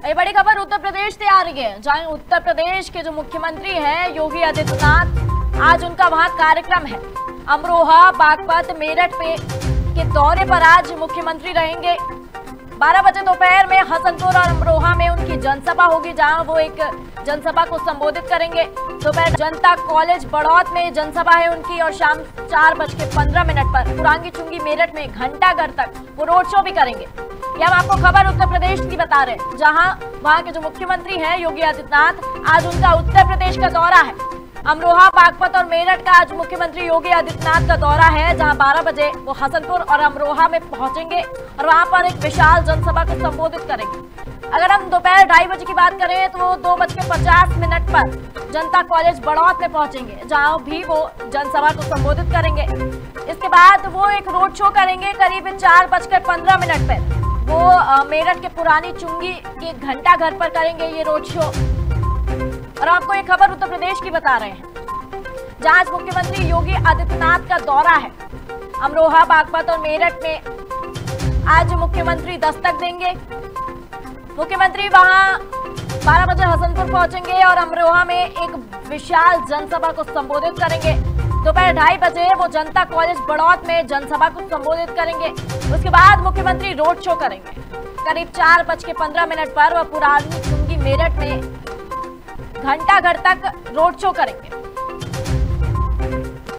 ये बड़ी खबर उत्तर प्रदेश से आ रही है, जहां उत्तर प्रदेश के जो मुख्यमंत्री हैं योगी आदित्यनाथ, आज उनका वहां कार्यक्रम है। अमरोहा, बागपत, मेरठ के दौरे पर आज मुख्यमंत्री रहेंगे। 12 बजे दोपहर में हसनपुर और अमरोहा में उनकी जनसभा होगी, जहां वो एक जनसभा को संबोधित करेंगे। दोपहर जनता कॉलेज बड़ौत में जनसभा है उनकी और शाम 4:15 पर पुरानी चुंगी मेरठ में घंटाघर तक वो रोड शो भी करेंगे। ये हम आपको खबर उत्तर प्रदेश की बता रहे हैं, जहां वहां के जो मुख्यमंत्री हैं योगी आदित्यनाथ, आज उनका उत्तर प्रदेश का दौरा है। अमरोहा, बागपत और मेरठ का आज मुख्यमंत्री योगी आदित्यनाथ का दौरा है, जहां 12 बजे वो हसनपुर और अमरोहा में पहुंचेंगे और वहां पर एक विशाल जनसभा को संबोधित करेंगे। अगर हम दोपहर 2:30 बजे की बात करें तो वो 2:50 पर जनता कॉलेज बड़ौत में पहुंचेंगे, जहां भी वो जनसभा को संबोधित करेंगे। इसके बाद वो एक रोड शो करेंगे। करीब 4:15 पर वो मेरठ के पुरानी चुंगी के घंटाघर पर करेंगे ये रोड शो। और आपको ये खबर उत्तर प्रदेश की बता रहे हैं, जहां आज मुख्यमंत्री योगी आदित्यनाथ का दौरा है। अमरोहा, बागपत और मेरठ में आज मुख्यमंत्री दस्तक देंगे। मुख्यमंत्री वहां 12 बजे हसनपुर पहुंचेंगे और अमरोहा में एक विशाल जनसभा को संबोधित करेंगे। दोपहर 2:30 बजे वो जनता कॉलेज बड़ौत में जनसभा को संबोधित करेंगे। उसके बाद मुख्यमंत्री रोड शो करेंगे। करीब 4:15 पर वह पुरानी चुंगी मेरठ में घंटाघर तक रोड शो करेंगे।